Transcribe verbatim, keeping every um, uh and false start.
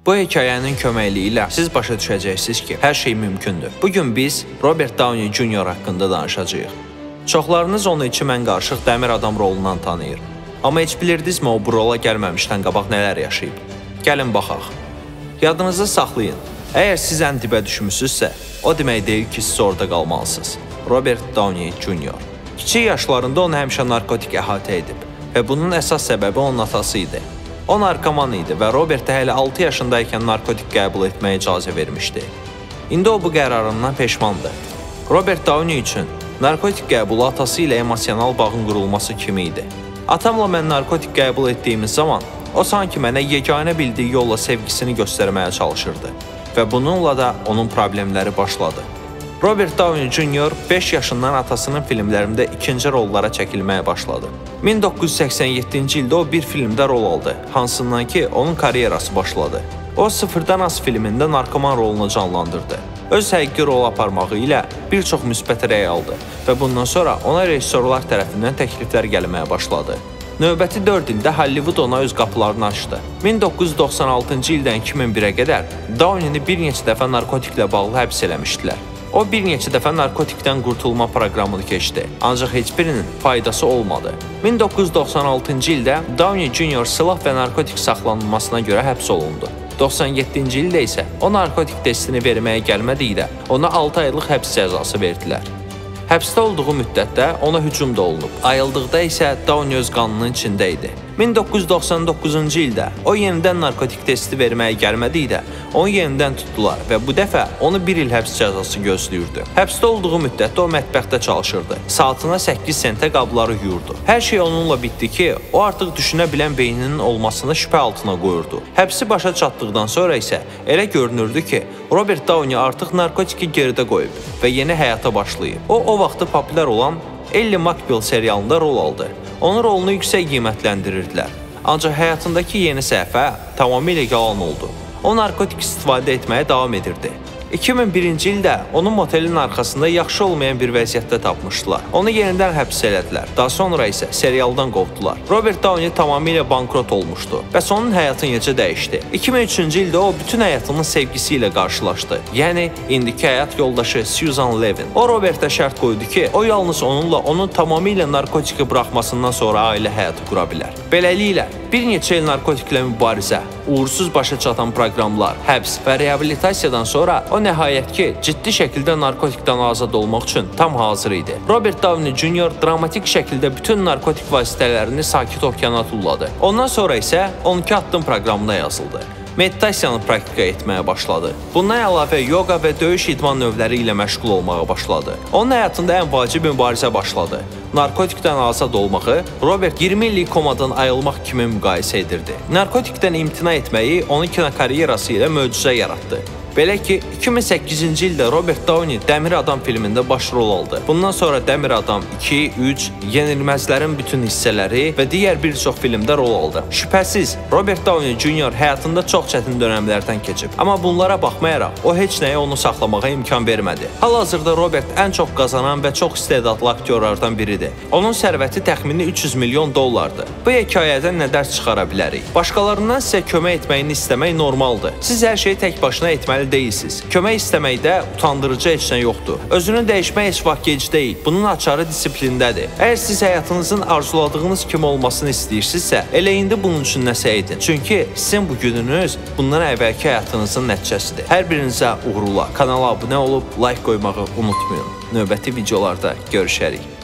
Bu hekayənin köməkliyi ilə siz başa düşəcəksiniz ki, hər şey mümkündür. Bugün biz Robert Downey Junior haqqında danışacağıq. Çoxlarınız onu iki mən qarışıq dəmir adam rolundan tanıyır. Amma heç bilirdinizmi o bu rola gəlməmişdən qabaq nələr yaşayıb? Gəlin baxaq. Yadınızda saxlayın. Əgər siz ən dibə düşmüsünüzsə, o demək deyil ki, siz orada qalmalısınız. Robert Downey Junior Kiçik yaşlarında onu həmişə narkotik əhatə edib və bunun əsas səbəbi onun atası idi. O narkoman idi və Robertə hələ altı yaşındaykən narkotik qəbul etməyə icazə vermişdi. İndi o bu qərarından peşmandır. Robert Downey üçün narkotik qəbulu atası ilə emosional bağın qurulması kimi idi. Atamla mən narkotik qəbul etdiyimiz zaman o sanki mənə yeganə bildiyi yolla sevgisini göstərməyə çalışırdı və bununla da onun problemləri başladı. Robert Downey Junior beş yaşından atasının filmlərində ikinci rollara çəkilməyə başladı. min doqquz yüz səksən yeddinci ildə o bir filmdə rol aldı, hansından ki, onun karyerası başladı. O, Sıfırdan Az filmində narkoman rolunu canlandırdı. Öz həqiqi rol aparmağı ilə bir çox müsbət rəy aldı və bundan sonra ona rejissorlar tərəfindən təkliflər gəlməyə başladı. Növbəti dörd ildə Hollywood ona öz qapılarını açdı. min doqquz yüz doxsan altıncı ildən iki min birə qədər Downey-ni bir neçə dəfə narkotiklə bağlı həbs eləmişdilər. O bir neçə dəfə narkotikdən qurtulma proqramını keçdi, ancaq heç birinin faydası olmadı. min doqquz yüz doxsan altıncı ildə Downey Junior silah və narkotik saxlanılmasına görə həbs olundu. doxsan yeddinci ildə isə o narkotik testini verməyə gəlmədikdə ona altı aylıq həbs cəzası verdilər. Həbsdə olduğu müddətdə ona hücum da olunub, ayıldıqda isə Downey öz qanının içində idi. min doqquz yüz doxsan doqquzuncu ildə o yenidən narkotik testi verməyə gəlmədikdə onu yenidən tutdular və bu dəfə onu bir il həbs cəzası gözləyirdi. Həbsdə olduğu müddətdə o mətbəxdə çalışırdı. Saatına səkkiz sentə qabları yuyurdu. Hər şey onunla bitdi ki, o artıq düşünə bilən beyninin olmasını şübhə altına qoyurdu. Həbsi başa çatdıqdan sonra isə elə görünürdü ki, Robert Downey artıq narkotiki geridə qoyub və yeni həyata başlayıb. O, o vaxtı populyar olan Ellie McBeal serialında rol aldı. Onun rolunu yüksək qiymətləndirirdilər. Ancaq həyatındakı yeni səhifə tamamilə yalan oldu. O narkotik istifadə etməyə davam edirdi. iki min birinci ildə onun motelin arxasında yaxşı olmayan bir vəziyyətdə tapmışdılar. Onu yenidən həbs elədilər. Daha sonra isə serialdan qovdular. Robert Downey tamamilə bankrot olmuşdu və onun həyatı necə dəyişdi. iki min üçüncü ildə o bütün həyatının sevgisi ilə qarşılaşdı. Yəni, indiki həyat yoldaşı Susan Levin. O, Robertə şərt qoydu ki, o yalnız onunla onun tamamilə narkotiki buraxmasından sonra ailə həyatı qura bilər. Beləliklə, bir neçə il narkotiklə mübarizə, uğursuz başa çatan proqramlar, həbs və reabilitasiyadan sonra o nəhayət ki, ciddi şəkildə narkotikdən azad olmaq üçün tam hazır idi. Robert Downey Junior dramatik şəkildə bütün narkotik vasitələrini sakit okeana tulladı. Ondan sonra isə on iki addım proqramına yazıldı. Meditasiyanı praktika etməyə başladı. Bundan əlavə yoga və döyüş idman növləri ilə məşğul olmağa başladı. Onun həyatında ən vacib mübarizə başladı. Narkotikdən azad olmağı Robert iyirmi illik komadan ayılmaq kimi müqayisə edirdi. Narkotikdən imtina etməyi onun kinokaryerası ilə möcüzə yaratdı. Belə ki, iki min səkkizinci ildə Robert Downey Dəmir Adam filmində baş rol aldı. Bundan sonra Dəmir Adam iki, üç, Yenilməzlərin bütün hissələri və digər bir çox filmdə rol aldı. Şübhəsiz, Robert Downey Junior həyatında çox çətin dönəmlərdən keçib. Amma bunlara baxmayaraq, o heç nəyə onu saxlamağa imkan vermədi. Hal-hazırda Robert ən çox qazanan və çox istedadlı aktyorlardan biridir. Onun sərvəti təxmini üç yüz milyon dollardır. Bu hekayədən nə dərs çıxara bilərik? Başqalarından sizə kömək etməyini istəmək normaldır. Siz hər şeyi tək başına etməli deyilsiniz. Kömək istəməkdə utandırıcı heç nə yoxdur. Özünü dəyişmək heç vaxt gec deyil. Bunun açarı disiplindədir. Əgər siz həyatınızın arzuladığınız kimi olmasını istəyirsinizsə, elə indi bunun üçün nəsə edin. Çünki sizin bu gününüz bundan əvvəlki həyatınızın nəticəsidir. Hər birinizə uğurlar. Kanala abunə olub like qoymağı unutmayın. Növbəti videolarda görüşərik.